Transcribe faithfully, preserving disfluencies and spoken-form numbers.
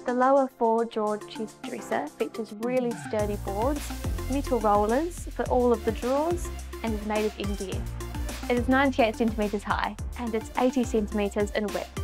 The Lowa four-drawer chest dresser features really sturdy boards, metal rollers for all of the drawers, and is made of M D F. It is ninety-eight centimetres high and it's eighty centimetres in width.